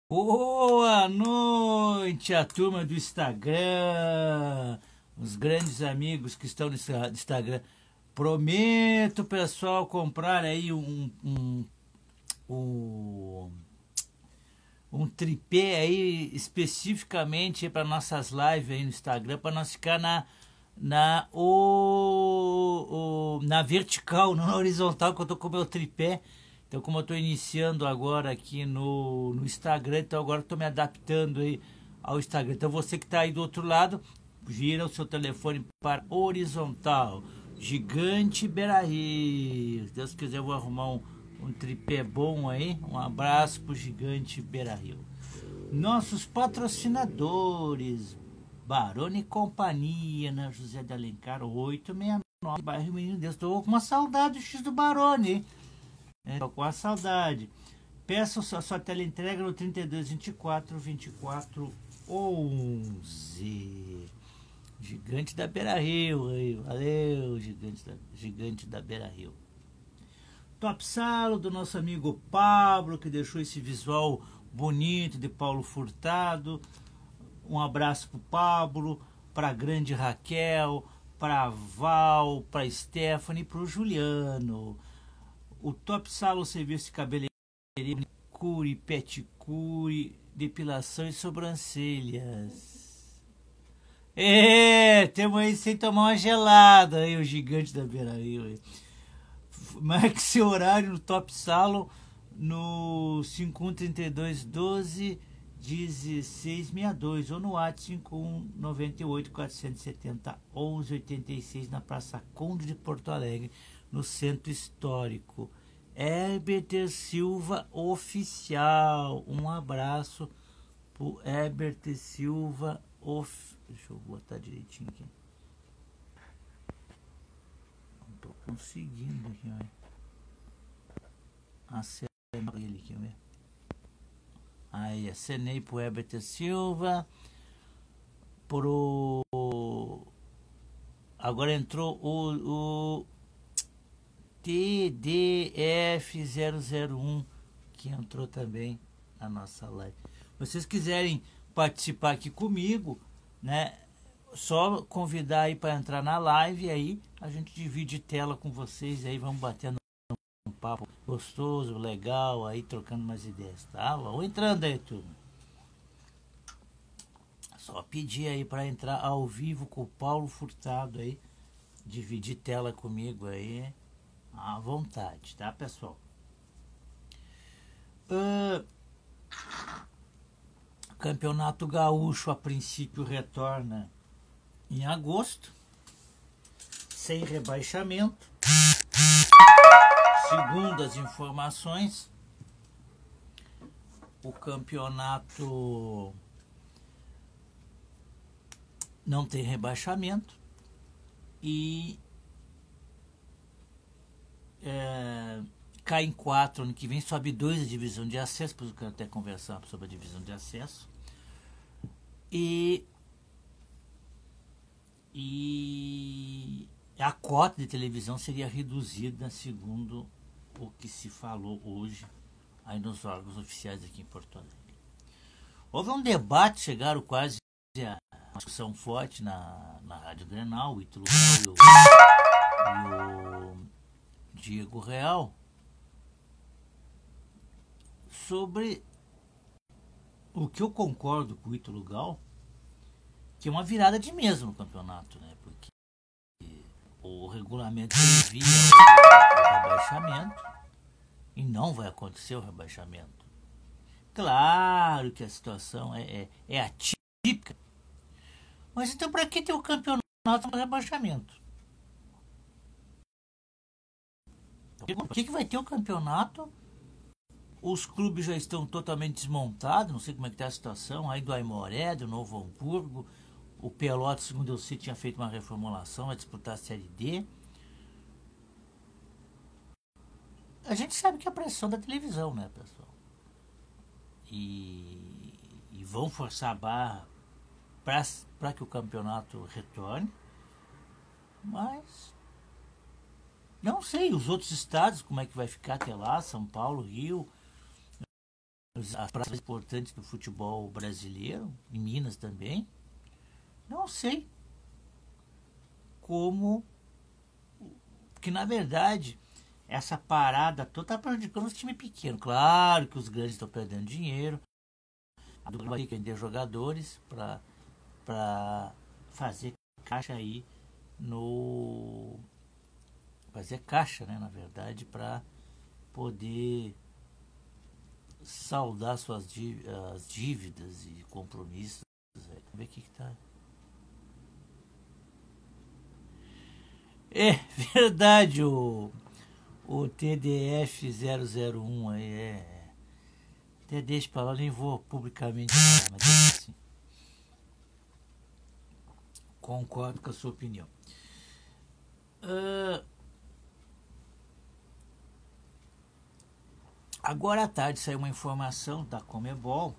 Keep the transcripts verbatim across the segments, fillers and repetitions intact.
Boa noite, a turma do Instagram, os grandes amigos que estão no Instagram. Prometo, pessoal, comprar aí um, um, um, um tripé aí especificamente para nossas lives aí no Instagram, para nós ficar na, na, o, o, na vertical, não na horizontal, que eu tô com o meu tripé. Então, como eu estou iniciando agora aqui no, no Instagram, então agora estou me adaptando aí ao Instagram. Então, você que está aí do outro lado, gira o seu telefone para horizontal. Gigante Beira-Rio. Se Deus quiser, eu vou arrumar um, um tripé bom aí. Um abraço para o Gigante Beira-Rio. Nossos patrocinadores, Barone e Companhia, na José de Alencar, oitocentos e sessenta e nove, bairro Menino Deus. Estou com uma saudade do X do Barone, hein? Estou com a saudade. Peça a sua teleentrega no trinta e dois, vinte e quatro, vinte e quatro, onze. Gigante da Beira-Rio. Valeu, gigante da, gigante da Beira-Rio. Top Salo do nosso amigo Pablo, que deixou esse visual bonito de Paulo Furtado. Um abraço para o Pablo, para a grande Raquel, para a Val, para a Stephanie e para o Juliano. O Top Salo Serviço de Cabeleireiro, cure, peticure, depilação e sobrancelhas. É, temos aí sem tomar uma gelada aí, o Gigante da Beira-Rio. Marque seu horário no Top Salo no cinco um três dois, doze, dezesseis sessenta e dois ou no WhatsApp cinco um nove oito, quatro sete zero, onze oitenta e seis na Praça Conde de Porto Alegre, no Centro Histórico. Herbert Silva Oficial. Um abraço pro Herbert Silva Oficial. Deixa eu botar direitinho aqui. Não tô conseguindo aqui, olha. Acenei ele aqui, olha. Aí, acenei pro Herbert Silva. Pro... Agora entrou o... o... T D F zero zero um, que entrou também na nossa live. Se vocês quiserem participar aqui comigo, né? Só convidar aí para entrar na live, aí a gente divide tela com vocês, aí vamos batendo um papo gostoso, legal, aí trocando umas ideias, tá? Vamos entrando aí, turma. Só pedir aí para entrar ao vivo com o Paulo Furtado aí, dividir tela comigo aí. À vontade, tá, pessoal? Uh, Campeonato Gaúcho, a princípio, retorna em agosto, sem rebaixamento. Segundo as informações, o campeonato não tem rebaixamento e É, cai em quatro ano que vem, sobe dois a divisão de acesso, depois eu quero até conversar sobre a divisão de acesso. E, e a cota de televisão seria reduzida, segundo o que se falou hoje aí nos órgãos oficiais aqui em Porto Alegre. Houve um debate, chegaram quase a uma discussão forte na, na Rádio Grenal, o Ítalo Real e o, e o Diego Real, sobre o que eu concordo com o Ítalo Gal, que é uma virada de mesa no campeonato, né? Porque o regulamento previa o, o rebaixamento e não vai acontecer o rebaixamento. Claro que a situação é, é, é atípica, mas então para que ter o campeonato no rebaixamento? Por que, que vai ter o campeonato? Os clubes já estão totalmente desmontados, não sei como é que está a situação, aí do Aimoré, do Novo Hamburgo, o Pelotas, segundo eu sei, tinha feito uma reformulação, vai disputar a Série D. A gente sabe que é a pressão da televisão, né, pessoal? E, e vão forçar a barra para que o campeonato retorne, mas não sei, os outros estados, como é que vai ficar até lá, São Paulo, Rio, as praças importantes do futebol brasileiro, em Minas também. Não sei como, que na verdade essa parada toda está prejudicando os times pequenos. Claro que os grandes estão perdendo dinheiro, a dupla vai vender jogadores para fazer caixa aí no fazer caixa, né, na verdade, para poder saldar suas dívidas, as dívidas e compromissos. Vamos ver o que que tá. É verdade, o, o T D F zero zero um aí é. Até deixa pra lá, nem vou publicamente falar, mas é assim. Concordo com a sua opinião. Uh, agora à tarde saiu uma informação da Conmebol.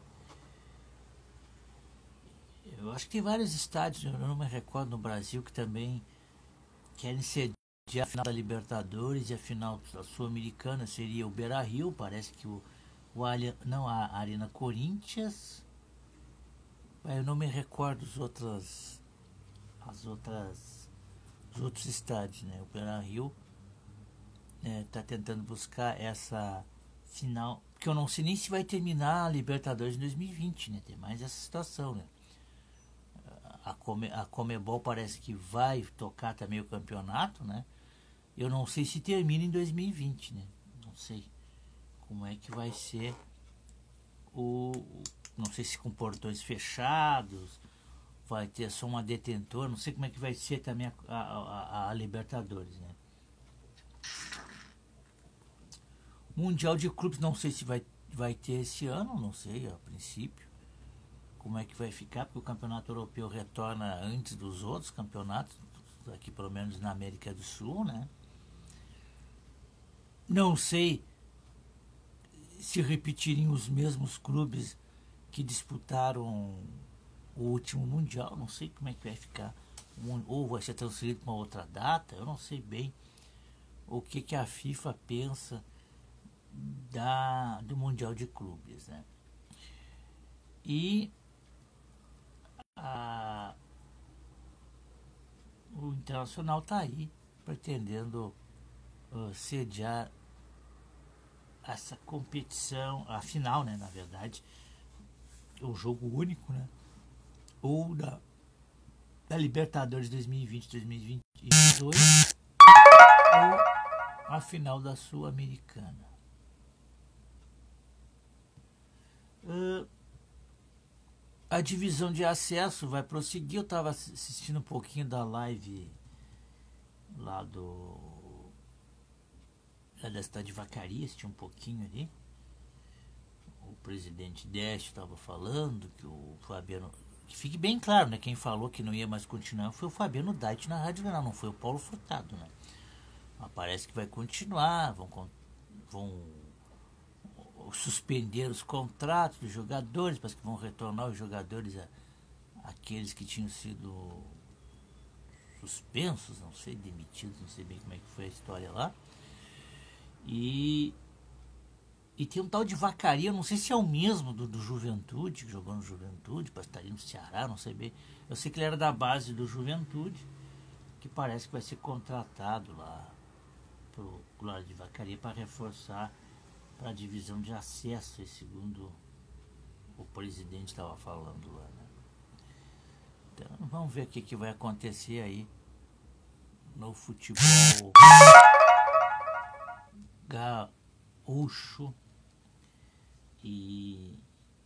Eu acho que tem vários estádios, eu não me recordo, no Brasil que também querem ceder a final da Libertadores e a final da Sul-Americana. Seria o Beira-Rio, parece que o, o Allianz, não, a Arena Corinthians. Eu não me recordo os outras, as outras, os outros estádios, né? O Beira-Rio está é, tentando buscar essa final, porque eu não sei nem se vai terminar a Libertadores em dois mil e vinte, né? Tem mais essa situação, né? A, Come, a Conmebol parece que vai tocar também o campeonato, né? Eu não sei se termina em dois mil e vinte, né? Não sei como é que vai ser o... Não sei se com portões fechados, vai ter só uma detentora, não sei como é que vai ser também a, a, a, a Libertadores, né? Mundial de Clubes, não sei se vai, vai ter esse ano, não sei, a princípio. Como é que vai ficar, porque o campeonato europeu retorna antes dos outros campeonatos, aqui pelo menos na América do Sul, né? Não sei se repetirem os mesmos clubes que disputaram o último Mundial, não sei como é que vai ficar, ou vai ser transferido para uma outra data, eu não sei bem o que, que a FIFA pensa da, do Mundial de Clubes, né? E a, o Internacional está aí pretendendo uh, sediar essa competição, a final, né, na verdade, o jogo único, né, ou da, da Libertadores dois mil e vinte, dois mil e vinte e dois, ou a final da Sul-Americana. Uh, a divisão de acesso vai prosseguir. Eu estava assistindo um pouquinho da live lá do lá da cidade de Vacaria, assisti um pouquinho ali. O presidente Décio estava falando que o Fabiano, que fique bem claro, né, quem falou que não ia mais continuar foi o Fabiano Dait na Rádio Granal, não foi o Paulo Furtado, né? Mas parece que vai continuar, vão, vão suspender os contratos dos jogadores, parece que vão retornar os jogadores a, aqueles que tinham sido suspensos, não sei, demitidos, não sei bem como é que foi a história lá. E, e tem um tal de Vacaria, não sei se é o mesmo do, do Juventude, que jogou no Juventude, parece que estaria no Ceará, não sei bem. Eu sei que ele era da base do Juventude, que parece que vai ser contratado lá pro Glória de Vacaria para reforçar para a divisão de acesso, segundo o presidente estava falando lá, né? Então vamos ver o que, que vai acontecer aí no futebol gaúcho e,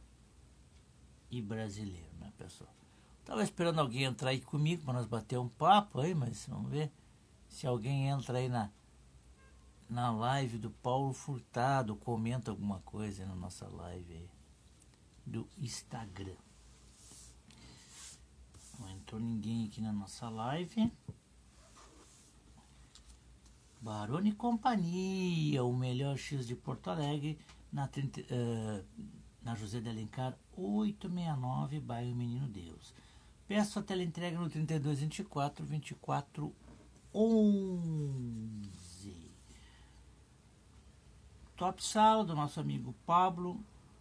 e brasileiro, né, pessoal? Tava esperando alguém entrar aí comigo para nós bater um papo aí, mas vamos ver se alguém entra aí na na live do Paulo Furtado, comenta alguma coisa aí na nossa live aí do Instagram. Não entrou ninguém aqui na nossa live. Barone e Companhia, o melhor X de Porto Alegre, na, trinta, uh, na José de Alencar oitocentos e sessenta e nove, bairro Menino Deus. Peço a teleentrega no trinta e dois, vinte e quatro, vinte e quatro, onze. Top Sal, do nosso amigo Pablo,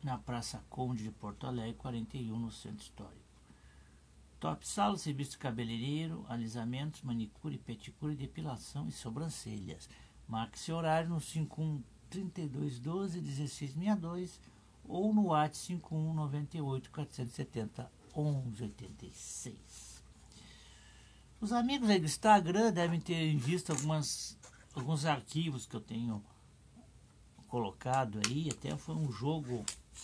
na Praça Conde de Porto Alegre, quarenta e um, no Centro Histórico. Top Salo, serviço cabeleireiro, alisamentos, manicure, pedicure, depilação e sobrancelhas. Marque seu horário no cinco um, trinta e dois, doze, dezesseis sessenta e dois ou no WhatsApp cinco um, noventa e oito, quatrocentos e setenta, onze oitenta e seis. Os amigos aí do Instagram devem ter visto algumas, alguns arquivos que eu tenho colocado aí. Até foi um jogo,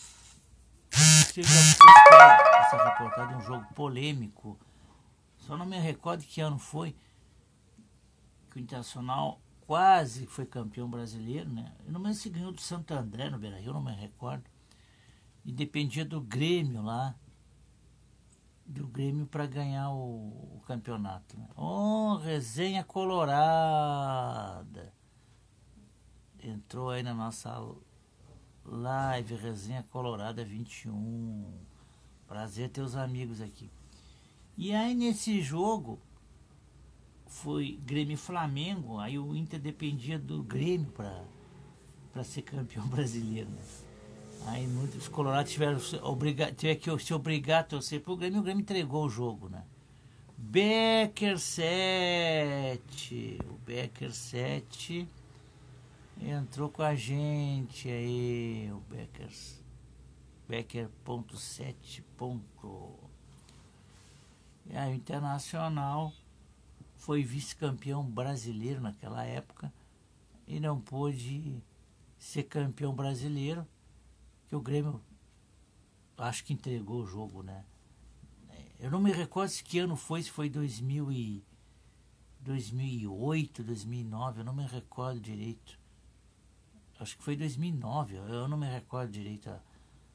essa reportagem, um jogo polêmico. Só não me recordo que ano foi que o Internacional quase foi campeão brasileiro, né? Eu não me lembro se ganhou do Santo André no Beira-Rio, não me recordo. E dependia do Grêmio lá, do Grêmio para ganhar o, o campeonato. Né? Oh, resenha colorada! Entrou aí na nossa live, resenha colorada vinte e um. Prazer ter os amigos aqui. E aí nesse jogo foi Grêmio e Flamengo, aí o Inter dependia do Grêmio para para ser campeão brasileiro. Né? Aí muitos colorados tiveram, obriga, tiveram que se obrigar a torcer pro Grêmio, o Grêmio entregou o jogo, né? Becker sete, o Becker sete entrou com a gente aí, o Becker, Becker ponto sete ponto. E aí o Internacional foi vice-campeão brasileiro naquela época e não pôde ser campeão brasileiro, que o Grêmio acho que entregou o jogo, né? Eu não me recordo se que ano foi, se foi dois mil e, dois mil e oito, dois mil e nove, eu não me recordo direito. Acho que foi dois mil e nove, eu não me recordo direito a,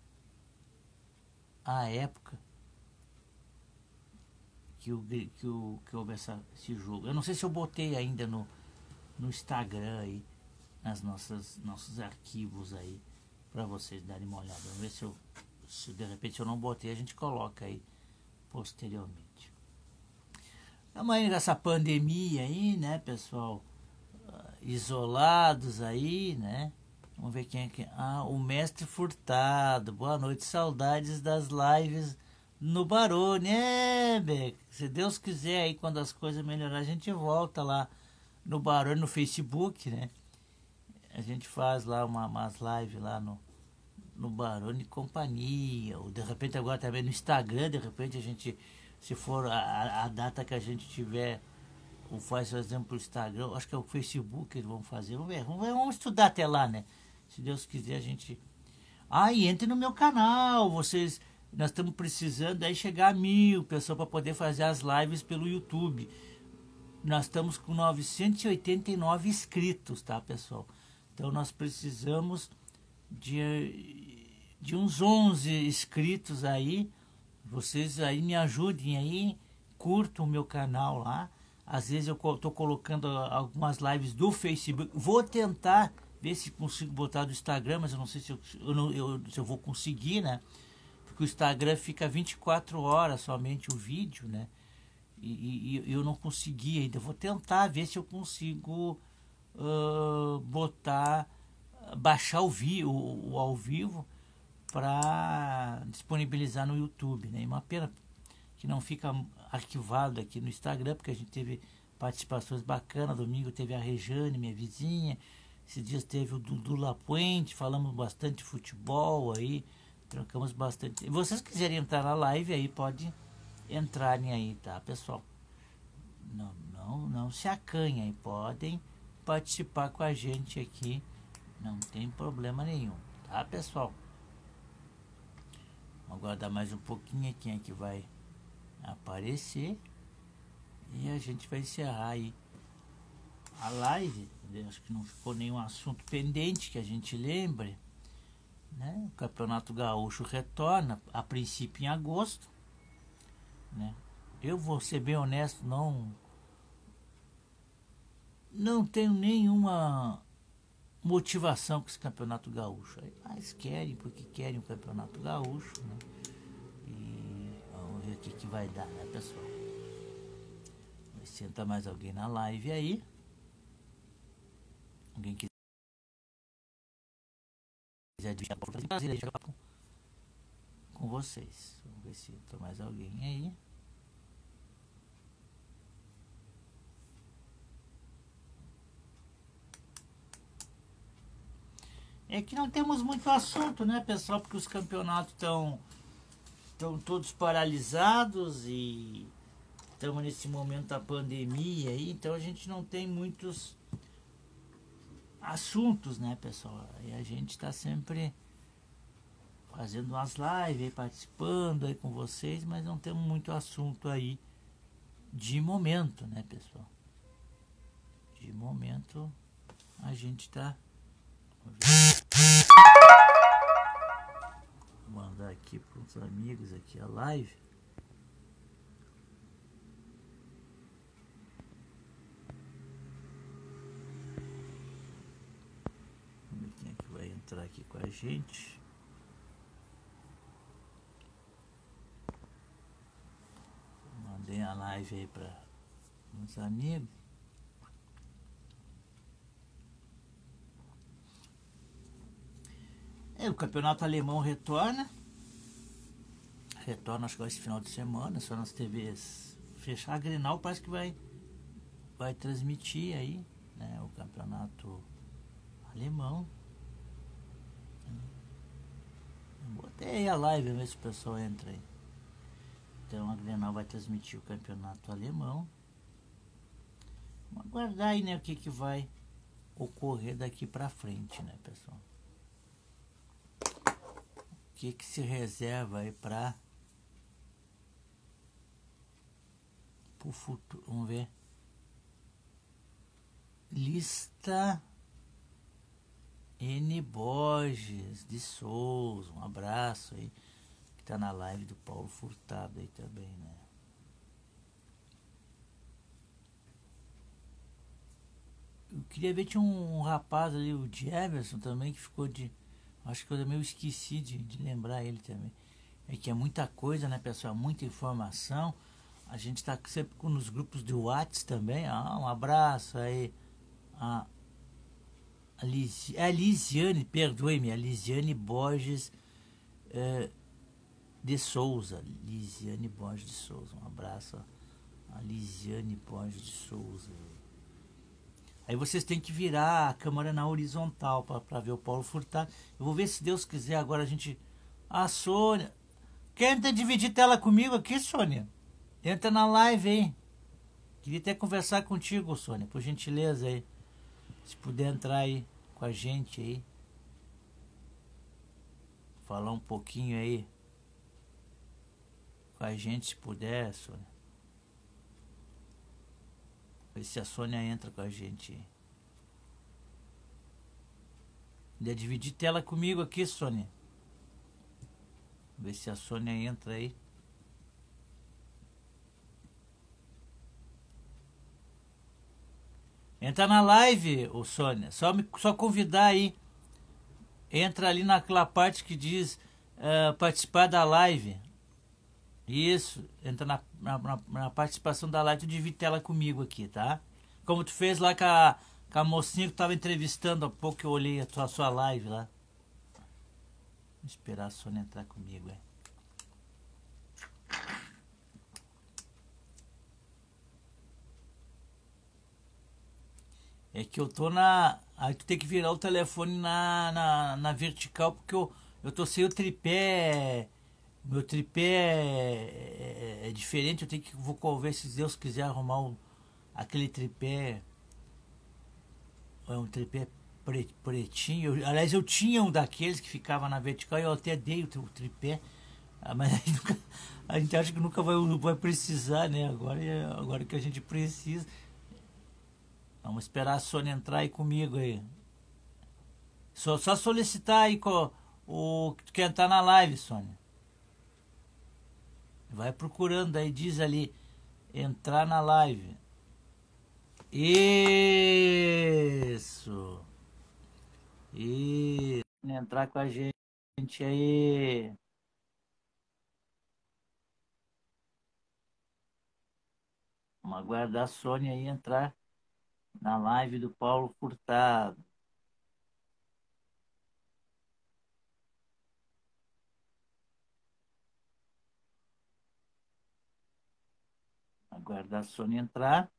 a época que, o, que, o, que houve essa, esse jogo. Eu não sei se eu botei ainda no, no Instagram aí, nas nossas nossos arquivos aí, para vocês darem uma olhada. Vamos ver se eu, se de repente eu não botei, a gente coloca aí posteriormente. Estamos aí nessa pandemia aí, né, pessoal? Uh, isolados aí, né? Vamos ver quem é que... Ah, o Mestre Furtado. Boa noite, saudades das lives no Barone. É, Beck, se Deus quiser aí, quando as coisas melhorarem, a gente volta lá no Barone, no Facebook, né? A gente faz lá uma, umas lives lá no, no Barone e Companhia. Ou de repente agora também no Instagram, de repente a gente, se for a, a data que a gente tiver, ou faz, por exemplo, o Instagram, acho que é o Facebook que eles vão fazer. Vamos ver, vamos ver, vamos estudar até lá, né? Se Deus quiser a gente... Ah, e entre no meu canal, vocês... Nós estamos precisando aí chegar a mil pessoas para poder fazer as lives pelo YouTube. Nós estamos com novecentos e oitenta e nove inscritos, tá, pessoal? Então nós precisamos de, de uns onze inscritos aí. Vocês aí me ajudem aí, curtam o meu canal lá. Às vezes eu estou colocando algumas lives do Facebook. Vou tentar ver se consigo botar do Instagram, mas eu não sei se eu, eu, não, eu, se eu vou conseguir, né? Porque o Instagram fica vinte e quatro horas somente o vídeo, né? E, e eu não consegui ainda. Vou tentar ver se eu consigo uh, botar, baixar o, vi, o, o ao vivo para disponibilizar no YouTube, né? E uma pena que não fica arquivado aqui no Instagram, porque a gente teve participações bacanas. Domingo teve a Rejane, minha vizinha. Esses dias teve o Dudu Lapuente, falamos bastante de futebol aí, trocamos bastante. Se vocês quiserem entrar na live aí, pode entrarem aí, tá, pessoal? Não, não, não se acanhem, podem participar com a gente aqui, não tem problema nenhum, tá, pessoal? Vamos aguardar mais um pouquinho quem é que vai aparecer e a gente vai encerrar aí a live. Acho que não ficou nenhum assunto pendente que a gente lembre, né? O Campeonato Gaúcho retorna a princípio em agosto, né? Eu vou ser bem honesto, não não tenho nenhuma motivação com esse Campeonato Gaúcho. Mas querem porque querem o Campeonato Gaúcho, né? E vamos ver o que, que vai dar, né, pessoal? Vai sentar mais alguém na live aí. Alguém quiser dividir a Brasília, jogar com com vocês. Vamos ver se tem mais alguém aí. É que não temos muito assunto, né, pessoal? Porque os campeonatos estão estão todos paralisados e estamos nesse momento da pandemia aí, então a gente não tem muitos assuntos, né, pessoal? E a gente está sempre fazendo umas lives aí, participando aí com vocês, mas não temos muito assunto aí de momento, né, pessoal? De momento a gente está... Vou mandar aqui para os amigos aqui a live. Vamos ver quem é que vai entrar aqui com a gente. Mandei a live aí para os amigos. É, o campeonato alemão retorna. Retorna, acho que esse final de semana, só nas T Vs fechar. A Grenal parece que vai, vai transmitir aí, né, o campeonato alemão. Botei a live, ver se o pessoal entra aí. Então a Grenal vai transmitir o campeonato alemão. Vamos aguardar aí, né, o que, que vai ocorrer daqui pra frente, né, pessoal? O que, que se reserva aí pra pro futuro? Vamos ver. Lista N. Borges de Souza, um abraço aí, que tá na live do Paulo Furtado aí também, né? Eu queria ver, tinha um, um rapaz ali, o Jefferson também, que ficou de... Acho que eu também esqueci de, de lembrar ele também. É que é muita coisa, né, pessoal? Muita informação. A gente tá sempre nos grupos do WhatsApp também. Ah, um abraço aí. A, a, Liz, a Lisiane, perdoe-me, a Lisiane Borges é, de Souza. Lisiane Borges de Souza. Um abraço a Lisiane Borges de Souza. Aí vocês têm que virar a câmera na horizontal para ver o Paulo Furtado. Eu vou ver, se Deus quiser, agora a gente... Ah, Sônia. Quer dividir tela comigo aqui, Sônia? Entra na live aí. Queria até conversar contigo, Sônia, por gentileza aí. Se puder entrar aí com a gente aí. Falar um pouquinho aí com a gente, se puder, Sônia. Ver se a Sônia entra com a gente. Quer dividir tela comigo aqui, Sônia? Ver se a Sônia entra aí. Entra na live, ô Sônia. Só, me, só convidar aí. Entra ali naquela parte que diz uh, participar da live. Isso, entra na, na, na participação da live, tu divide tela comigo aqui, tá? Como tu fez lá com a, com a mocinha que tava entrevistando há pouco, que eu olhei a tua, a sua live lá. Vou esperar a Sônia entrar comigo, é. É que eu tô na... Aí tu tem que virar o telefone na, na, na vertical, porque eu, eu tô sem o tripé... Meu tripé é, é, é diferente, eu tenho que, vou ver, se Deus quiser, arrumar um, aquele tripé, é um tripé pre, pretinho. Eu, aliás, eu tinha um daqueles que ficava na vertical e eu até dei o, o tripé, mas aí nunca, a gente acha que nunca vai, vai precisar, né? Agora, agora que a gente precisa. Vamos esperar a Sônia entrar aí comigo aí. Só, só solicitar aí com o que tu quer entrar na live, Sônia. Vai procurando aí, diz ali, entrar na live. Isso. Isso. Entrar com a gente aí. Vamos aguardar a Sônia aí entrar na live do Paulo Furtado. Aguardar a Sônia entrar.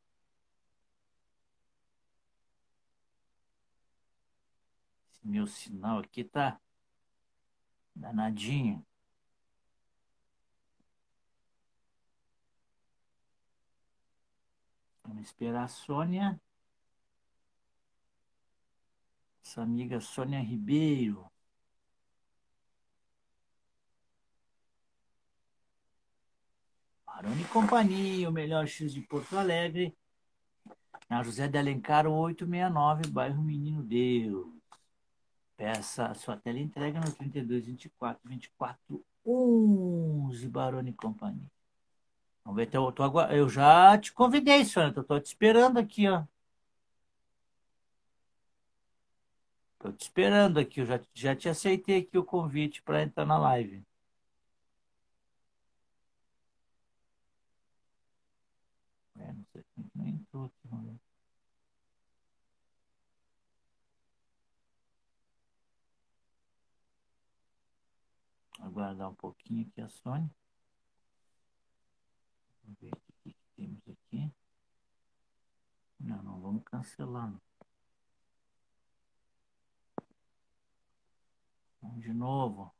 Esse meu sinal aqui tá danadinho. Vamos esperar a Sônia. Essa amiga Sônia Ribeiro. Barone e Companhia, o melhor X de Porto Alegre. Na José de Alencar, oitocentos e sessenta e nove, bairro Menino Deus. Peça a sua tela entrega no trinta e dois, vinte e quatro, vinte e quatro, onze, Barone e Companhia. Vamos ver, eu, tô, eu já te convidei, Sônia, eu tô te esperando aqui, ó. Tô te esperando aqui, eu já, já te aceitei aqui o convite para entrar na live. É, não sei, nem entrou aqui, vamos ver. Aguardar um pouquinho aqui a Sônia. Vamos ver o que, que temos aqui. Não, não vamos cancelar. Não. Vamos de novo.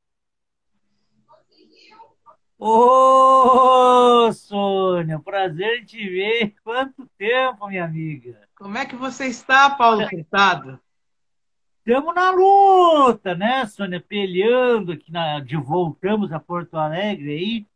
Ô, Sônia, prazer em te ver. Quanto tempo, minha amiga? Como é que você está, Paulo Furtado? Estamos na luta, né, Sônia? Peleando aqui, na, de voltamos a Porto Alegre aí.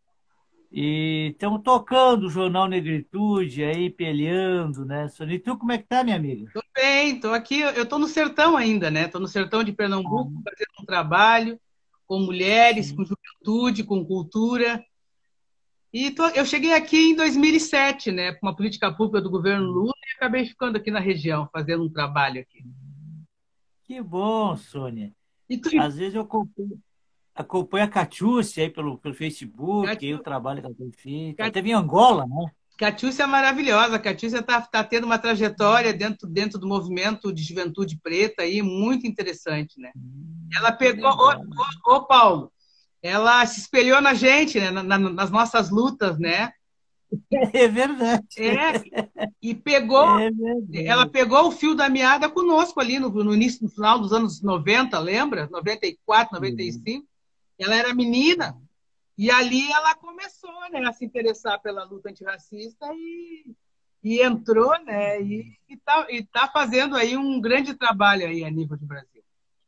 E estamos tocando o Jornal Negritude aí, peleando, né, Sônia? E tu, como é que tá, minha amiga? Tô bem, tô aqui, eu tô no sertão ainda, né? Tô no sertão de Pernambuco, Ah, fazendo um trabalho com mulheres, com sim. juventude, com cultura. E tô- eu cheguei aqui em dois mil e sete, né, com uma política pública do governo Lula e acabei ficando aqui na região, fazendo um trabalho aqui. Que bom, Sônia. E tu, Às vezes eu acompanho, acompanho a Catiúcia aí pelo, pelo Facebook, aí o Catiú- trabalho que ela tem feito. Ela Ca- teve em Angola, né? Catiúcia é maravilhosa. A Catiúcia está tá tendo uma trajetória dentro, dentro do movimento de juventude preta aí, muito interessante, né? Hum, Ela que pegou, ô, legal. ô, ô, Paulo, ela se espelhou na gente, né? na- na- nas nossas lutas, né? É verdade. É, e pegou, É ela verdade. pegou o fio da meada conosco ali no, no início, no final dos anos noventa, lembra? noventa e quatro, noventa e Sim. cinco. Ela era menina e ali ela começou, né, a se interessar pela luta antirracista e, e entrou, né? E está e tá fazendo aí um grande trabalho aí a nível de Brasil.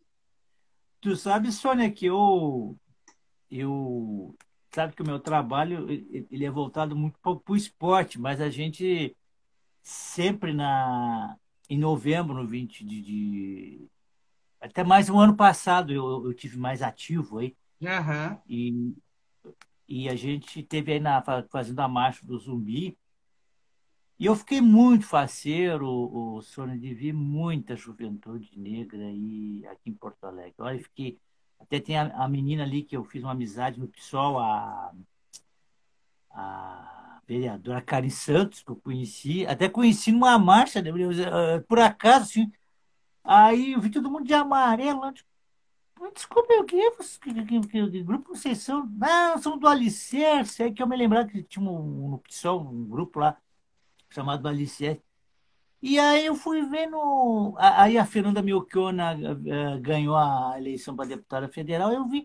Tu sabe, Sônia, que eu, eu sabe que o meu trabalho ele ele é voltado muito para o esporte, mas a gente sempre na em novembro, no vinte de, de até mais um ano passado eu, eu tive mais ativo aí Aham. e, e a gente teve aí na fa- fazendo a marcha do Zumbi e eu fiquei muito faceiro, o Sônia, de ver muita juventude negra aí aqui em Porto Alegre. Olha, eu fiquei até tem a, a menina ali que eu fiz uma amizade no PSOL, a a vereadora Karen Santos, que eu conheci, até conheci numa marcha, né, eh, por acaso, assim, aí eu vi todo mundo de amarelo, lá, tipo, desculpa, o que é? Vocês- que, que, que, que grupo vocês são? Não, são do Alicerce, aí que eu me lembrava que tinha um, no PSOL, um grupo lá, chamado Alicerce, e aí eu fui vendo, a- aí a Fernanda Melchiona eh, ganhou a eleição para deputada federal, eu vi,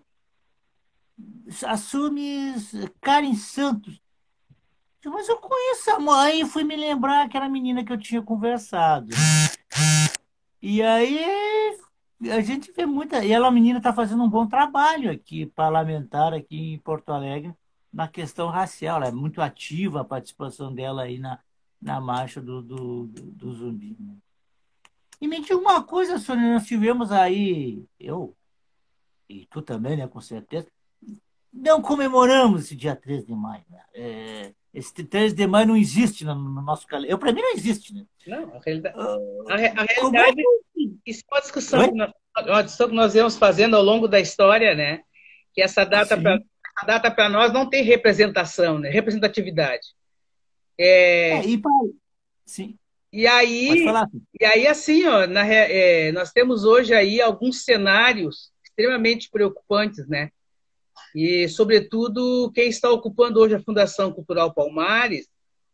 assume Karen Santos. Mas eu conheço a mãe e fui me lembrar que era a menina que eu tinha conversado. E aí a gente vê muita. E ela, a menina, está fazendo um bom trabalho aqui, parlamentar aqui em Porto Alegre, na questão racial. Ela é muito ativa a participação dela aí na, na marcha do, do, do, do zumbi. Né? E me diga uma coisa, Sônia, nós tivemos aí, eu e tu também, né, com certeza, não comemoramos esse dia três de maio. Né? É, esse três de maio não existe no, no nosso calendário. Para mim não existe, né? Não, a realidade, Ah, a, re- a como é realidade, que. isso é uma discussão Oi? que nós, uma discussão que nós vamos fazendo ao longo da história, né? Que essa data para Sim. essa data para nós não tem representação, né? Representatividade. É, e para. Sim, E pode aí, falar. e aí assim, ó, na, re- é, nós temos hoje aí alguns cenários extremamente preocupantes, né? E, sobretudo, quem está ocupando hoje a Fundação Cultural Palmares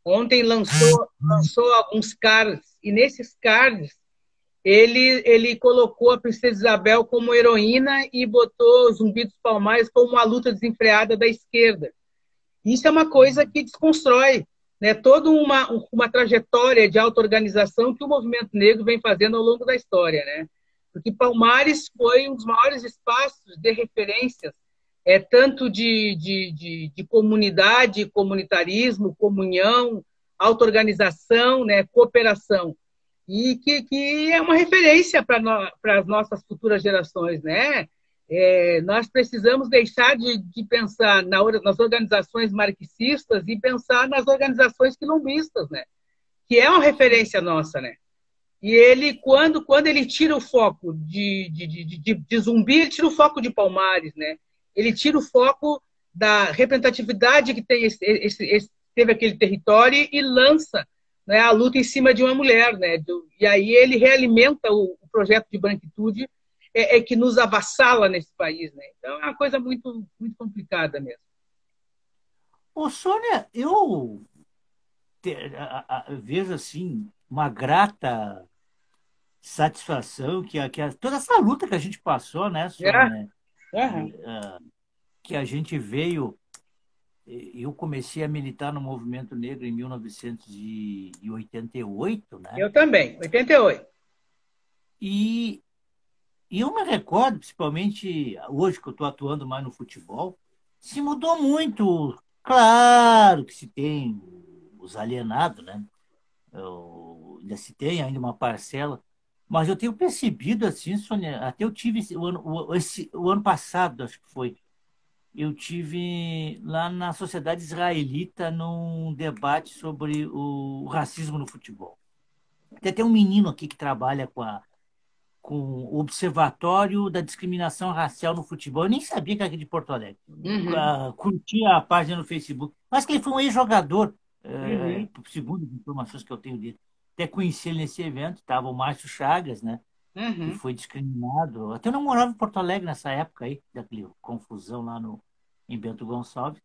Ontem lançou, lançou alguns cards, e nesses cards ele, ele colocou a Princesa Isabel como heroína e botou Zumbi dos Palmares como uma luta desenfreada da esquerda. Isso é uma coisa que desconstrói, né, toda uma, uma trajetória de auto-organização que o movimento negro vem fazendo ao longo da história. Né? Porque Palmares foi um dos maiores espaços de referências, é, tanto de, de, de, de comunidade, comunitarismo, comunhão, auto-organização, né, cooperação. E que, que é uma referência para no, as nossas futuras gerações. Né? É, nós precisamos deixar de, de pensar na, nas organizações marxistas e pensar nas organizações quilombistas, né? Que é uma referência nossa. Né? E ele, quando, quando ele tira o foco de, de, de, de, de Zumbi, ele tira o foco de Palmares. Né? Ele tira o foco da representatividade que tem esse, esse, esse, teve aquele território e lança, né, a luta em cima de uma mulher. Né? E aí ele realimenta o, o projeto de branquitude é, é que nos avassala nesse país. Né? Então é uma coisa muito, muito complicada mesmo. Ô, Sônia, eu te, a, a, vejo assim uma grata satisfação que, a, que a, toda essa luta que a gente passou, né, Sônia? É. Uhum. Que a gente veio. Eu comecei a militar no movimento negro em mil novecentos e oitenta e oito, né? Eu também, oitenta e oito. E, e eu me recordo, principalmente hoje que eu estou atuando mais no futebol, se mudou muito. Claro que se tem os alienados, né? Eu, ainda se tem ainda uma parcela, mas eu tenho percebido assim, Sônia, até eu tive esse, o, ano, o, esse, o ano passado, acho que foi, eu tive lá na sociedade israelita num debate sobre o racismo no futebol. Tem até um menino aqui que trabalha com, a, com o Observatório da Discriminação Racial no Futebol. Eu nem sabia que era aqui de Porto Alegre. Uhum. Curtia a página no Facebook. Mas que ele foi um ex-jogador, Uhum. é, segundo as informações que eu tenho dele. Até conheci ele nesse evento, estava o Márcio Chagas, né? Que Uhum. foi discriminado. Até eu não morava em Porto Alegre nessa época aí, daquela confusão lá no, em Bento Gonçalves.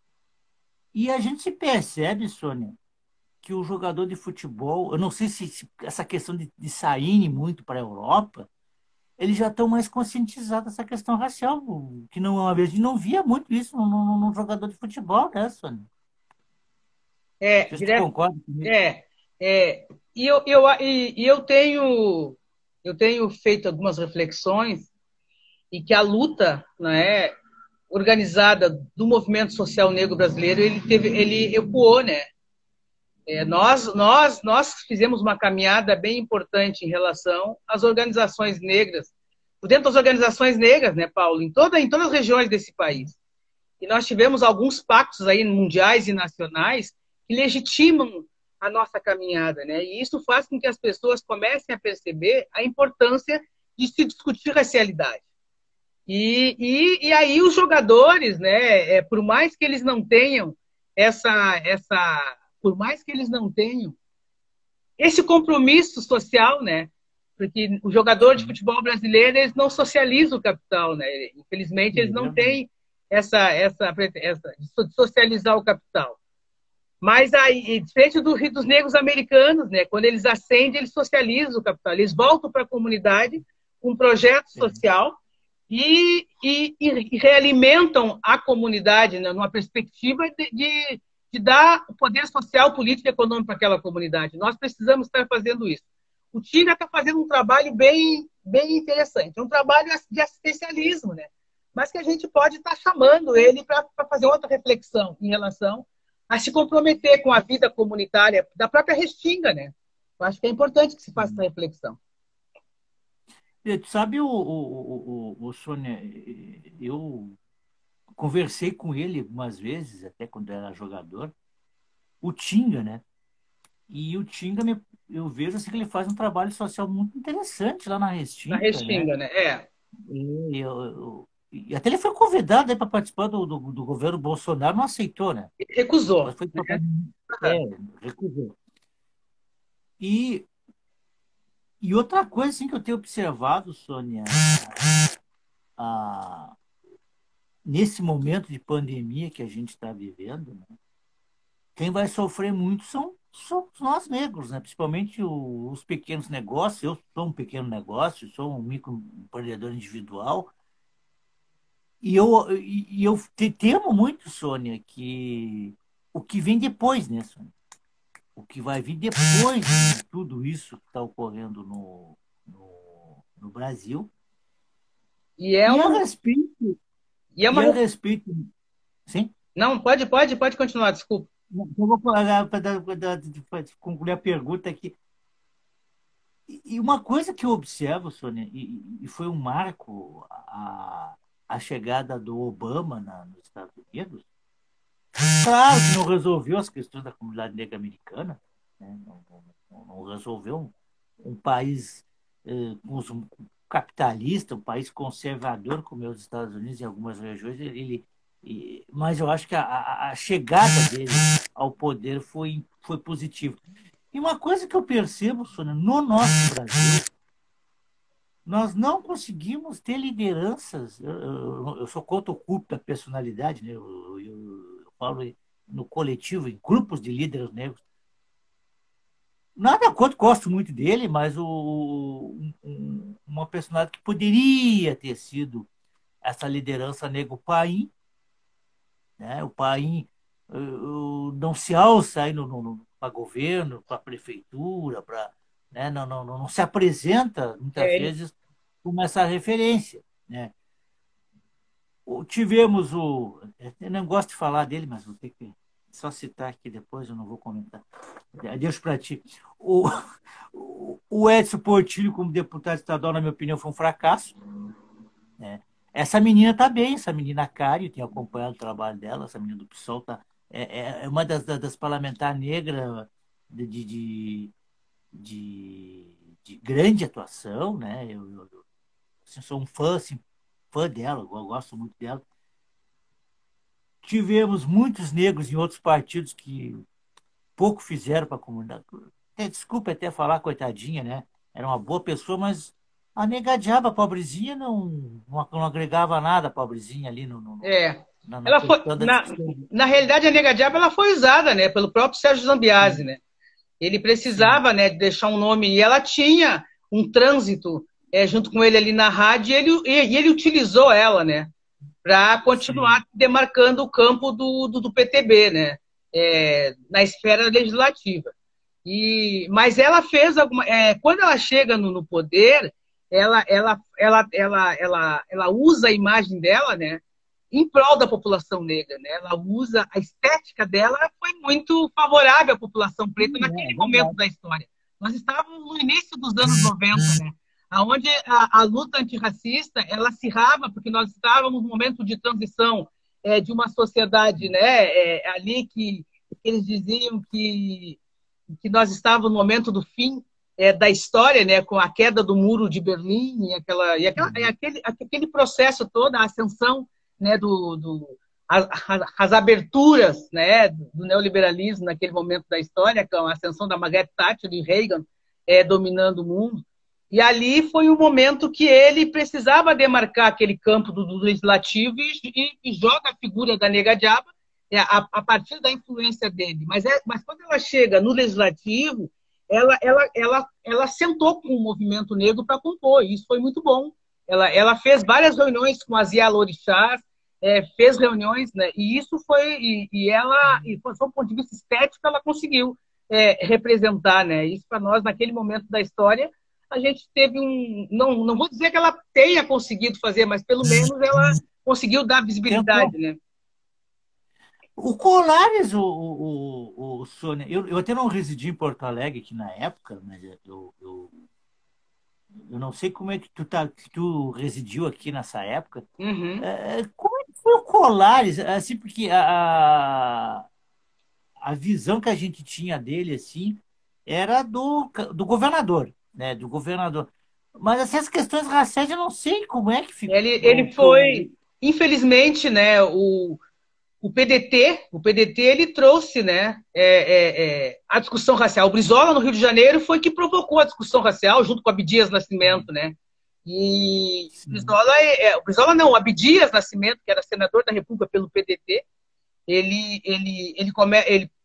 E a gente se percebe, Sônia, que o jogador de futebol, eu não sei se, se essa questão de, de sair muito para a Europa, eles já estão mais conscientizados dessa questão racial, que não uma vez a gente não via muito isso num, num jogador de futebol, né, Sônia? É, Não sei se tu direto, concorda comigo. é, é, e eu, eu, e, e eu tenho eu tenho feito algumas reflexões e que a luta, né, organizada do movimento social negro brasileiro, ele teve, ele ecoou, né? É, nós, nós, nós fizemos uma caminhada bem importante em relação às organizações negras, por dentro das organizações negras, né, Paulo, em, toda, em todas as regiões desse país. E nós tivemos alguns pactos aí mundiais e nacionais que legitimam a nossa caminhada, né? E isso faz com que as pessoas comecem a perceber a importância de se discutir racialidade. E, e, e aí os jogadores, né, é, por mais que eles não tenham essa, essa, por mais que eles não tenham esse compromisso social, né, porque o jogador de futebol brasileiro eles não socializa o capital, né, infelizmente eles não têm essa, essa, essa de socializar o capital. Mas aí, diferente do, dos negros americanos, né, quando eles ascendem, eles socializam o capital, eles voltam para a comunidade com um projeto social. E, e, e realimentam a comunidade, né, numa perspectiva de, de, de dar o poder social, político e econômico para aquela comunidade. Nós precisamos estar fazendo isso. O Tinga está fazendo um trabalho bem, bem interessante, um trabalho de assistencialismo, né? Mas que a gente pode estar chamando ele para fazer outra reflexão em relação a se comprometer com a vida comunitária da própria Restinga, né? Eu acho que é importante que se faça essa reflexão. Tu sabe, o, o, o, o Sônia, eu conversei com ele algumas vezes, até quando era jogador, o Tinga, né? E o Tinga, me, eu vejo assim que ele faz um trabalho social muito interessante lá na Restinga, Na Restinga, né? né? É. E, eu, eu, e até ele foi convidado para participar do, do, do, governo Bolsonaro, não aceitou, né? Ele recusou. Foi, Né? é, recusou. E E outra coisa assim, que eu tenho observado, Sônia, a, nesse momento de pandemia que a gente está vivendo, né, quem vai sofrer muito são, somos nós negros, né? Principalmente o- os pequenos negócios. Eu sou um pequeno negócio, sou um microempreendedor individual. E eu, e e eu te- temo muito, Sônia, que o que vem depois, né, Sônia? O que vai vir depois de tudo isso que está ocorrendo no, no, no Brasil. E é E a uma, respeito, e é e uma. a respeito, sim? Não, pode, pode, pode continuar, desculpa. Eu vou parar para concluir a pergunta aqui. E e uma coisa que eu observo, Sônia, e, e foi um marco a, a chegada do Obama na, nos Estados Unidos. Claro que não resolveu as questões da comunidade negra americana, né? Não, não- não resolveu um, um país eh, com os- um capitalista, um país conservador como é os Estados Unidos em algumas regiões. Ele, ele- e- mas eu acho que a, a- a chegada dele ao poder foi, foi positiva. E uma coisa que eu percebo, Sônia, no nosso Brasil, nós não conseguimos ter lideranças. Eu, eu- eu sou contra o culto da personalidade, né? Eu, eu- eu falo no coletivo, em grupos de líderes negros. Nada contra, gosto muito dele, mas o, um- um- uma personalidade que poderia ter sido essa liderança negra, o Paim, né? O Paim eh, não se alça aí no, no, para governo, para prefeitura, para, né? Não, não, não, não se apresenta muitas É, ele, vezes como essa referência, né? O- Tivemos o. Eu não gosto de falar dele, mas vou ter que só citar aqui depois, eu não vou comentar. Deixo para ti. O, o o Edson Portillo, como deputado estadual, na minha opinião, foi um fracasso, né? Essa menina está bem, essa menina Cário, tenho acompanhado o trabalho dela, essa menina do PSOL tá, é, é é uma das, das, das parlamentares negras de, de, de, de- de grande atuação, né? Eu, eu, eu assim, sou um fã, assim, fã dela, eu gosto muito dela. Tivemos muitos negros em outros partidos que pouco fizeram para a comunidade. É, desculpa até falar, coitadinha, né? Era uma boa pessoa, mas a negadiaba, a pobrezinha, não, não, não agregava nada, a pobrezinha ali no, no- no- é. na, na Ela foi, questão da na, discussão. na realidade, a Nega Diaba, ela foi usada, né, pelo próprio Sérgio Zambiase, Sim, né? Ele sim, precisava, né, de deixar um nome, e ela tinha um trânsito é, junto com ele ali na rádio, e ele, e ele utilizou ela, né, para sim. continuar demarcando o campo do, do, do P T B, né, é, na esfera legislativa. E, mas ela fez alguma. É, quando ela chega no, no poder, ela, ela, ela, ela, ela, ela usa a imagem dela, né, em prol da população negra, né? Ela usa a estética dela foi muito favorável à população preta Sim, é, é naquele momento verdade. da história. Nós estávamos no início dos anos noventa, né? Aonde a, a luta antirracista ela acirrava porque nós estávamos num momento de transição é, de uma sociedade, né? É, ali que eles diziam que que nós estávamos no momento do fim é, da história, né, com a queda do muro de Berlim e, aquela, e, aquela, e aquele, aquele processo todo, a ascensão, né, do, do as, as, aberturas, né, do neoliberalismo naquele momento da história, com a ascensão da Margaret Thatcher e Reagan é, dominando o mundo. E ali foi o momento que ele precisava demarcar aquele campo do, do legislativo e, e, e joga a figura da Nega Diaba é, a, a, partir da influência dele. Mas, é, mas quando ela chega no legislativo, ela, ela, ela, ela sentou com o movimento negro para compor, e isso foi muito bom. Ela, ela fez várias reuniões com as Ialorixás, é, fez reuniões, né, e isso foi, e, e ela, e, do ponto de vista estético, ela conseguiu é, representar, né, isso para nós, naquele momento da história, a gente teve um, não, não vou dizer que ela tenha conseguido fazer, mas pelo menos ela conseguiu dar visibilidade, Tentou. né. O Colares, o, o, o, o Sônia, eu, eu até não residi em Porto Alegre aqui na época, mas eu, eu, eu não sei como é que tu, tá, que tu residiu aqui nessa época. Uhum. É, como é que foi o Colares? Assim, porque a, a visão que a gente tinha dele assim era do, do governador, né? Do governador. Mas assim, as questões raciais eu não sei como é que Ele, ficou. ele Que eu, foi, infelizmente, né, o, o P D T, o P D T ele trouxe, né, é, é, é, a discussão racial. O Brizola, no Rio de Janeiro, foi que provocou a discussão racial junto com o Abdias Nascimento, né? E o sim, Brizola, é, o Brizola não, o Abdias Nascimento, que era senador da República pelo P D T, ele, ele, ele, come, ele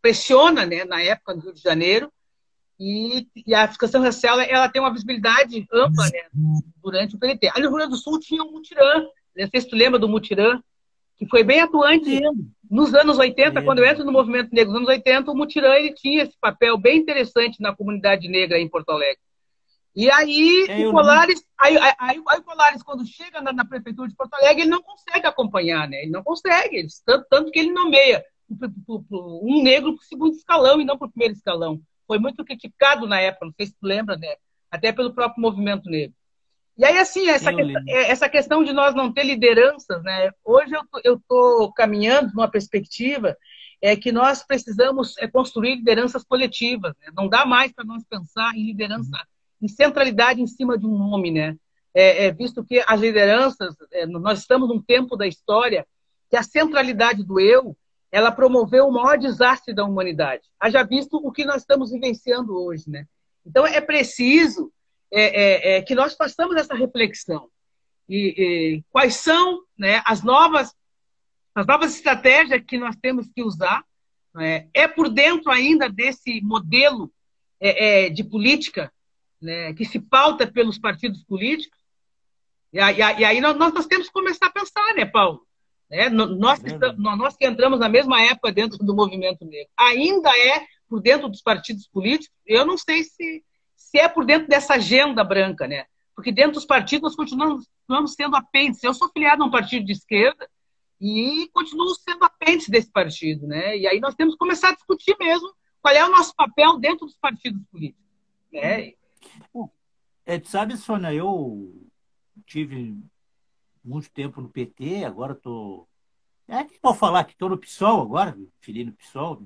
pressiona, né, na época do Rio de Janeiro, e, e a fiscalização racial ela tem uma visibilidade ampla, né, durante o P N T. Ali no Rio Grande do Sul tinha um mutirã, não sei se tu lembra do mutirã, que foi bem atuante nos anos oitenta, quando eu entro no movimento negro nos anos oitenta, o mutirã ele tinha esse papel bem interessante na comunidade negra em Porto Alegre. E aí, é, o Colares, aí, aí, aí, aí o Colares, quando chega na, na prefeitura de Porto Alegre, ele não consegue acompanhar, né? Ele não consegue, ele, tanto, tanto que ele nomeia um negro para o segundo escalão e não para o primeiro escalão. Foi muito criticado na época, não sei se tu lembra, né? Até pelo próprio movimento negro. E aí, assim, essa, questão, essa questão de nós não ter lideranças, né? Hoje eu estou caminhando numa perspectiva é que nós precisamos é, construir lideranças coletivas. Né? Não dá mais para nós pensar em liderança, em centralidade em cima de um nome, né? É, é, visto que as lideranças, é, nós estamos num tempo da história que a centralidade do eu, ela promoveu o maior desastre da humanidade. Haja visto o que nós estamos vivenciando hoje, né? Então é preciso é, é, é, que nós façamos essa reflexão. E, e quais são, né, as novas as novas estratégias que nós temos que usar? Né? É por dentro ainda desse modelo é, é, de política, né, que se pauta pelos partidos políticos, e, e, e aí nós, nós temos que começar a pensar, né, Paulo? É, nós, que estamos, nós que entramos na mesma época dentro do movimento negro, ainda é por dentro dos partidos políticos, eu não sei se, se é por dentro dessa agenda branca, né? Porque dentro dos partidos nós continuamos, continuamos sendo apêndice. Eu sou filiado a um partido de esquerda e continuo sendo apêndice desse partido, né? E aí nós temos que começar a discutir mesmo qual é o nosso papel dentro dos partidos políticos, né? É, sabe, Sônia, eu tive muito tempo no P T, agora estou... É que vou falar que estou no PSOL agora, filiei no PSOL,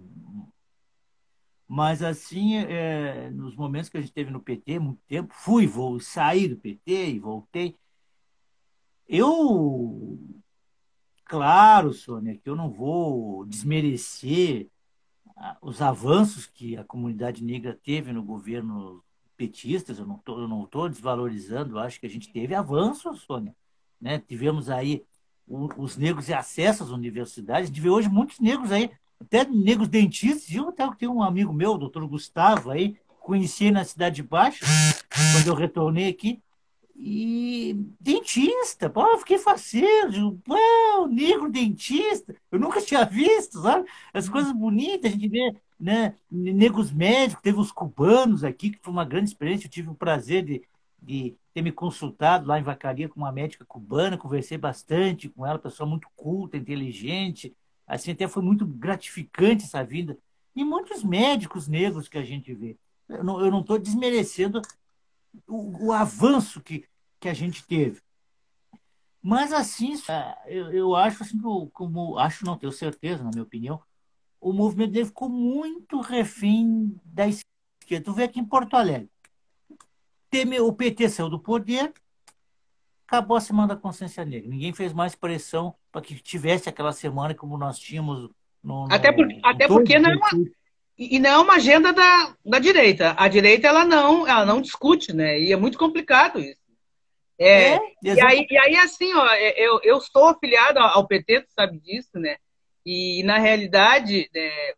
mas assim, é, nos momentos que a gente teve no P T, muito tempo, fui, vou, saí do P T e voltei. Eu, claro, Sônia, que eu não vou desmerecer os avanços que a comunidade negra teve no governo petistas, eu não tô, eu não estou desvalorizando, eu acho que a gente teve avanços, Sônia. Né? Tivemos aí o, os negros e acesso às universidades, a gente vê hoje muitos negros aí, até negros dentistas, eu até tenho um amigo meu, o doutor Gustavo, aí, conheci na Cidade Baixa, quando eu retornei aqui, e dentista, pô, eu fiquei faceiro, pô, negro dentista, eu nunca tinha visto, sabe? As coisas bonitas, a gente vê, né? Negros médicos, teve os cubanos aqui, que foi uma grande experiência, eu tive o prazer de, de ter me consultado lá em Vacaria com uma médica cubana, conversei bastante com ela, pessoa muito culta, inteligente, assim, até foi muito gratificante essa vida. E muitos médicos negros que a gente vê. Eu não estou desmerecendo o, o avanço que, que a gente teve. Mas, assim, eu, eu acho, assim, como, acho não, tenho certeza, na minha opinião, o movimento dele ficou muito refém da esquerda. Tu vê aqui em Porto Alegre, o P T saiu do poder, acabou a Semana da Consciência Negra. Ninguém fez mais pressão para que tivesse aquela semana como nós tínhamos no, no, até porque, até porque não é uma, e não é uma agenda da, da direita. A direita ela não, ela não discute, né? E é muito complicado isso. É, é, e, aí, e aí, assim, ó, eu, eu sou afiliado ao P T, tu sabe disso, né? E, na realidade, é,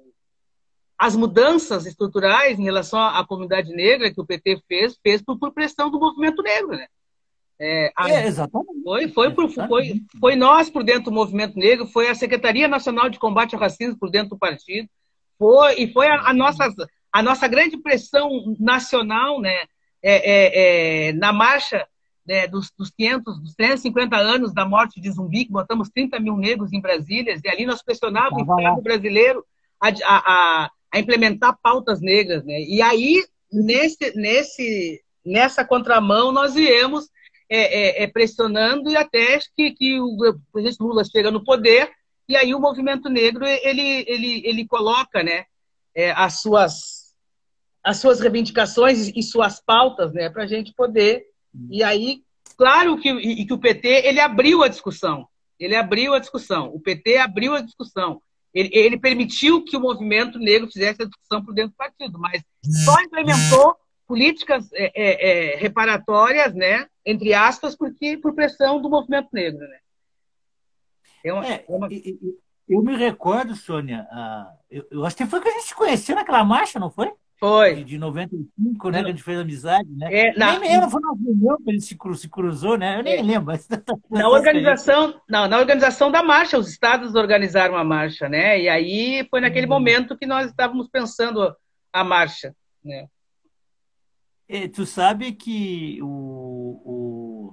as mudanças estruturais em relação à comunidade negra que o P T fez, fez por, por pressão do movimento negro, né? É, a, é, exatamente. Foi, foi, por, foi, foi nós por dentro do movimento negro, foi a Secretaria Nacional de Combate ao Racismo por dentro do partido, foi, e foi a, a, nossa, a nossa grande pressão nacional, né? É, é, é, na marcha, né, dos, dos quinhentos, dos trezentos e cinquenta anos da morte de Zumbi, que botamos trinta mil negros em Brasília, e ali nós pressionávamos o Estado brasileiro a, a, a implementar pautas negras, né? E aí, nesse, nesse, nessa contramão, nós viemos é, é, é, pressionando, e até que, que o presidente Lula chega no poder, e aí o movimento negro ele, ele, ele coloca, né, é, as, suas, as suas reivindicações e suas pautas, né, para a gente poder... E aí, claro que, e, que o P T ele abriu a discussão, ele abriu a discussão, o P T abriu a discussão, ele, ele permitiu que o movimento negro fizesse a discussão por dentro do partido, mas só implementou políticas é, é, é, reparatórias, né, entre aspas, porque, por pressão do movimento negro. Né? É uma... é, e, eu me recordo, Sônia, ah, eu, eu acho que foi que a gente se conheceu naquela marcha, não foi? De, Foi. de noventa e cinco, né? De Que a no- gente fez amizade, né? é, Nem na, me lembro, foi na reunião que a gente se, cru- se cruzou, né? Eu nem é, lembro, mas tantas na coisas que a gente. organização, não, na organização da marcha, os estados organizaram a marcha, né? E aí foi naquele momento que nós estávamos pensando a marcha, né? É, tu sabe que o, o,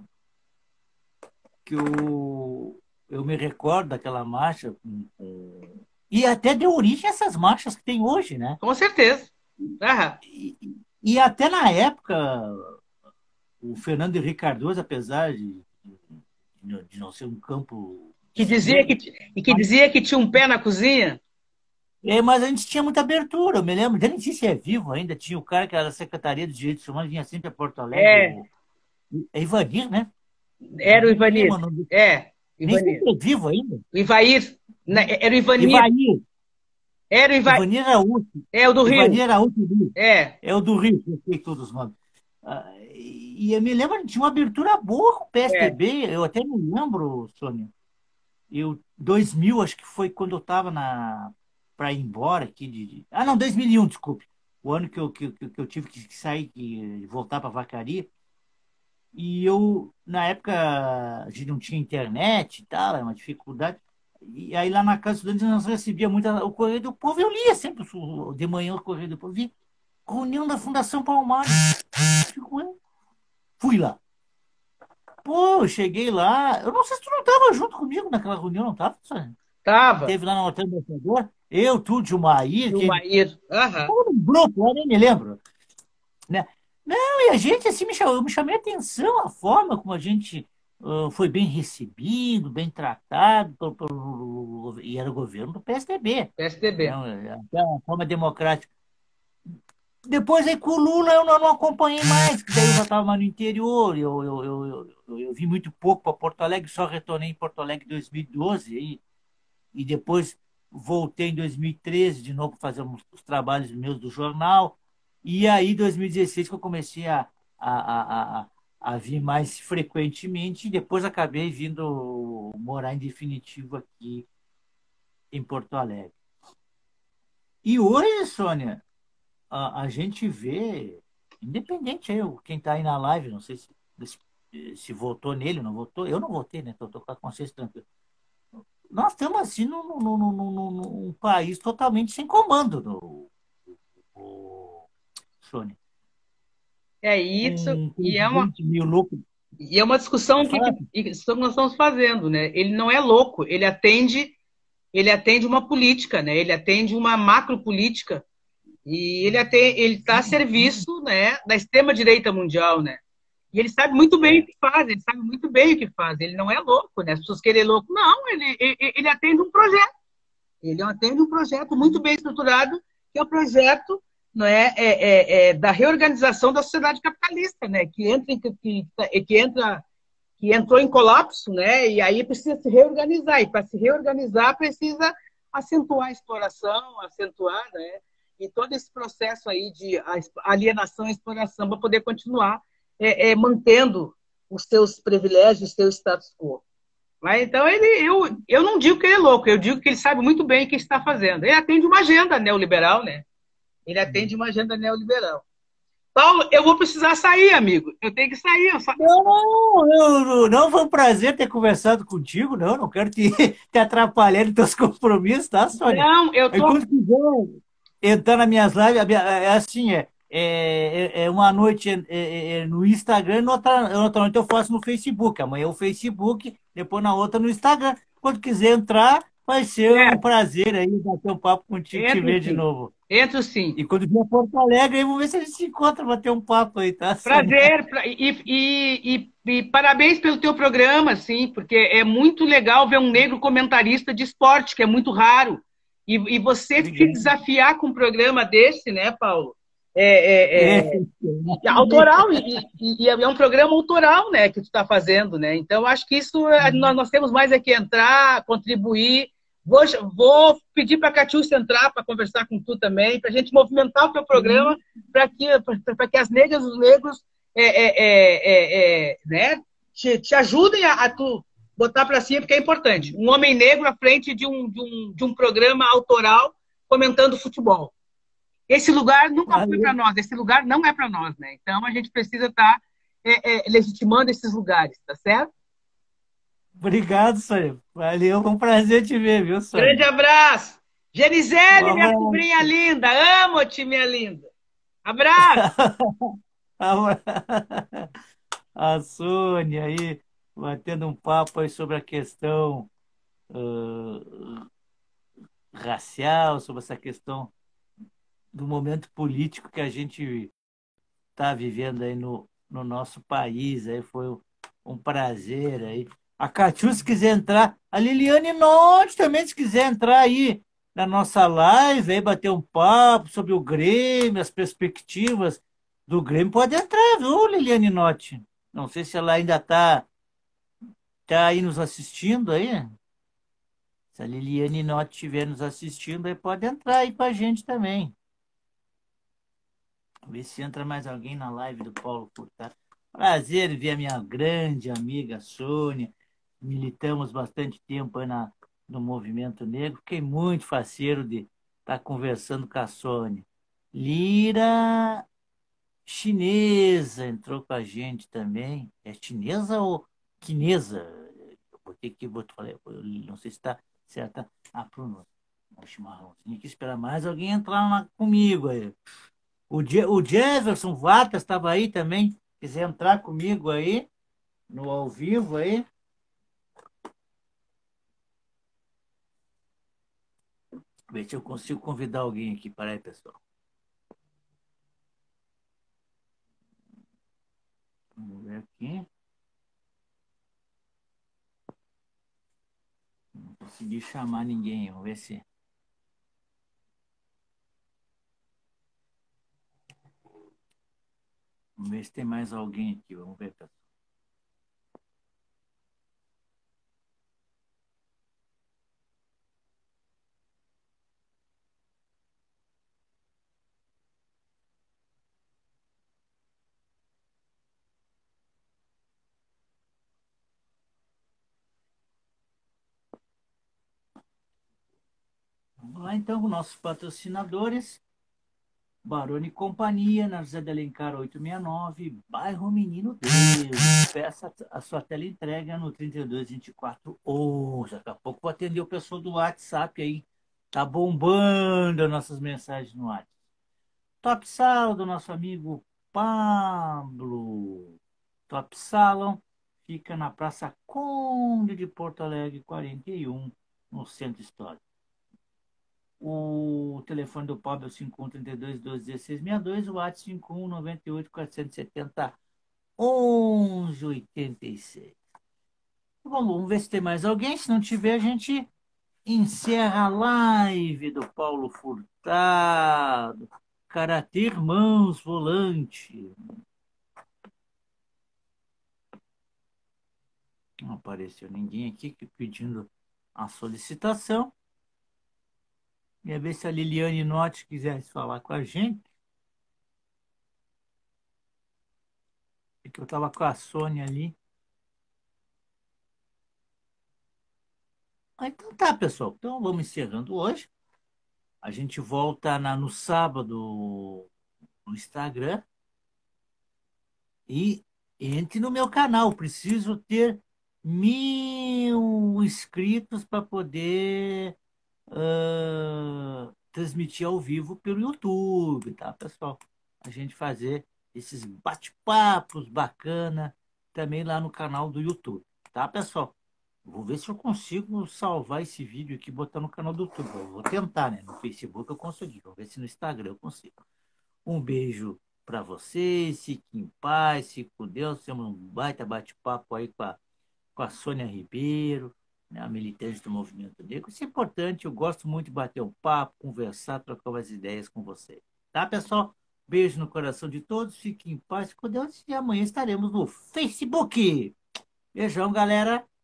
que o, eu me recordo daquela marcha, com- com- e até deu origem a essas marchas que tem hoje, né? Com certeza. Aham. E, e até na época, o Fernando Henrique Cardoso, apesar de, de, de não ser um campo de Que dizia esquerda, que, e que dizia que tinha um pé na cozinha. é, mas a gente tinha muita abertura, eu me lembro, eu nem sei se é vivo ainda, tinha o cara que era da Secretaria dos Direitos Humanos, vinha sempre a Porto Alegre, É, o, é Ivanir, né? era o Nem lembro Ivanir. o nome, É, nem sei Ivanir. se é vivo ainda. O Ivair, né, era o Ivanir. Ivanir, Era o Ivair. Ivanir Araújo, É o do Ivanir Rio. Araújo do Rio, É, é o do Rio, eu sei todos os nomes. Ah, e eu me lembro, tinha uma abertura boa com o é. P S D B, eu até me lembro, Sônia, eu, dois mil, acho que foi quando eu estava na para ir embora aqui de, de- ah, não, dois mil e um, desculpe. O ano que eu, que, que que eu tive que sair e voltar para Vacaria. E eu, na época, a gente não tinha internet e tal, era uma dificuldade. E aí lá na Casa dos Estudantes nós recebia muito o Correio do Povo, eu lia sempre o- de manhã o Correio do Povo. Vi reunião da Fundação Palmares. Fico, "Ué?" Fui lá. Pô, eu cheguei lá. Eu não sei se tu não estava junto comigo naquela reunião, não estava? Tava. Teve lá no Hotel Embaixador, eu, tu, E Gilmair, o que Maír. Aham. tava num grupo, eu nem me lembro, né? Não, e a gente, assim, me chamou, eu me chamei a atenção a forma como a gente ah, foi bem recebido, bem tratado, pelo, pelo- e era o governo do P S D B, PSDB. não, é, até uma forma democrática. Depois aí com o Lula eu não, não acompanhei mais, porque daí eu já estava mais no interior, eu, eu, eu, eu, eu, eu vi muito pouco para Porto Alegre, só retornei em Porto Alegre em dois mil e doze, aí e depois voltei em dois mil e treze de novo fazer os, os trabalhos meus do jornal. E aí, em dois mil e dezesseis, que eu comecei a, a, a, a, a vir mais frequentemente, e depois acabei vindo morar em definitivo aqui em Porto Alegre. E hoje, Sônia, a, a gente vê, independente aí, quem está aí na live, não sei se, se, se votou nele ou não votou, eu não votei, né? Estou com a consciência tranquila. Nós estamos assim num, num, num, num- num país totalmente sem comando, no, o, Sônia. É isso. Um E é uma, presidente meio louco. e é uma discussão Pode que, falar? que, que nós estamos fazendo, né? Ele não é louco, ele atende, ele atende uma política, né? Ele atende uma macro política e ele atende, ele está a serviço, né, da extrema direita mundial, né? E ele sabe muito bem o É. que faz, ele sabe muito bem o que faz. Ele não é louco, né? As pessoas querem louco. Não, ele, ele, ele atende um projeto. Ele atende um projeto muito bem estruturado, que é o projeto, não é, é, é, é da reorganização da sociedade capitalista, né? Que entra, em- que, que, que entra, que entrou em colapso, né? E aí precisa se reorganizar. E para se reorganizar precisa acentuar a exploração, acentuar, né? E todo esse processo aí de alienação e exploração para poder continuar é, é, mantendo os seus privilégios, o seu status quo. Mas, então, ele, eu, eu não digo que ele é louco, eu digo que ele sabe muito bem o que está fazendo. Ele atende uma agenda neoliberal, né? Ele atende uma agenda neoliberal. Paulo, eu vou precisar sair, amigo. Eu tenho que sair. Eu só... Não, eu, não foi um prazer ter conversado contigo, não. Não quero te, te atrapalhar nos teus compromissos, tá, Sônia? Não, eu Aí, tô. quando quiser entrar nas minhas lives, a minha- é assim, é, é, é uma noite é, é, é no Instagram, e outra, outra noite eu faço no Facebook. Amanhã é o Facebook, depois na outra no Instagram. Quando quiser entrar, vai ser um Certo. prazer aí bater um papo contigo, te Entro ver de sim. novo. Entro sim. E quando vier a Porto Alegre, aí vamos ver se a gente se encontra, bater um papo aí, tá, Sônia? Prazer. pra- E, e, e, e parabéns pelo teu programa, assim, porque é muito legal ver um negro comentarista de esporte, que é muito raro. E, e você se Obrigado. desafiar com um programa desse, né, Paulo? É, é, É, é, é autoral, e, e- e é um programa autoral, né, que tu está fazendo, né? Então, eu acho que isso é- nós, nós temos mais é que entrar, contribuir. Vou, vou pedir para a Catiúcia entrar para conversar com tu também, para a gente movimentar o teu programa, para que, para que as negras e os negros é, é, é, é, é, né, te, te ajudem a, a tu botar para cima porque é importante. Um homem negro à frente de um, de um, de um programa autoral comentando futebol. Esse lugar nunca foi para Valeu. nós, esse lugar não é para nós, né? Então a gente precisa estar é, é, legitimando esses lugares, tá certo? Obrigado, Sônia. Valeu, foi um prazer te ver, viu, Grande Sônia? abraço. Um Gerisele, minha abraço. sobrinha linda, amo-te, minha linda. Abraço. A Sônia aí, batendo um papo aí sobre a questão ah, racial, sobre essa questão do momento político que a gente está vivendo aí no, no nosso país. Aí foi um, um prazer aí. A Catiú, se quiser entrar, a Liliane Norte também, se quiser entrar aí na nossa live, aí bater um papo sobre o Grêmio, as perspectivas do Grêmio, pode entrar, viu, Liliane Norte? Não sei se ela ainda está tá tá aí nos assistindo aí. Se a Liliane Norte estiver nos assistindo, aí pode entrar aí com a gente também. Ver se entra mais alguém na live do Paulo Furtado. Prazer ver a minha grande amiga Sônia. Militamos bastante tempo aí na, no movimento negro. Fiquei muito faceiro de estar conversando com a Sônia. Lira chinesa entrou com a gente também. É chinesa ou quinesa? Eu botei aqui, boto, falei, eu não sei se está certa a pronúncia. O chimarrão. Tinha que esperar mais alguém entrar lá comigo aí. O, Je o Jefferson Vargas estava aí também. Quiser entrar comigo aí, no ao vivo aí. Ver se eu consigo convidar alguém aqui. Para aí, pessoal. Vamos ver aqui. Não consegui chamar ninguém. Vamos ver se. Vamos ver se tem mais alguém aqui. Vamos ver, pessoal. Vamos lá, então, com nossos patrocinadores. Barone e Companhia, na José de Alencar oitocentos e sessenta e nove, bairro Menino Deus. Peça a sua tela entrega no trinta e dois, vinte e quatro onze. Daqui a pouco vou atender o pessoal do WhatsApp aí. Tá bombando as nossas mensagens no WhatsApp. Top Salon do nosso amigo Pablo. Top Salon fica na Praça Conde de Porto Alegre, quarenta e um, no Centro Histórico. O telefone do Pablo é o cinco um, trinta e dois, doze, dezesseis, sessenta e dois, o WhatsApp cinco um, noventa e oito, quatrocentos e setenta, onze, oitenta e seis. Bom, vamos ver se tem mais alguém. Se não tiver, a gente encerra a live do Paulo Furtado. Karatê Irmãos Volante. Não apareceu ninguém aqui pedindo a solicitação. Ia ver se a Liliane Notti quisesse falar com a gente. Porque eu estava com a Sônia ali. Ah, então tá, pessoal. Então vamos encerrando hoje. A gente volta na, no sábado no Instagram. E entre no meu canal. Preciso ter mil inscritos para poder uh, transmitir ao vivo pelo YouTube, tá, pessoal? A gente fazer esses bate-papos bacana também lá no canal do YouTube, tá, pessoal? Vou ver se eu consigo salvar esse vídeo aqui e botar no canal do YouTube. Eu vou tentar, né? No Facebook eu consegui. Vou ver se no Instagram eu consigo. Um beijo para vocês. Fiquem em paz. Fiquem com Deus. Temos um baita bate-papo aí com a, com a Sônia Ribeiro, né, a militante do Movimento Negro. Isso é importante. Eu gosto muito de bater um papo, conversar, trocar umas ideias com vocês. Tá, pessoal? Beijo no coração de todos. Fiquem em paz. Com Deus. E amanhã estaremos no Facebook. Beijão, galera.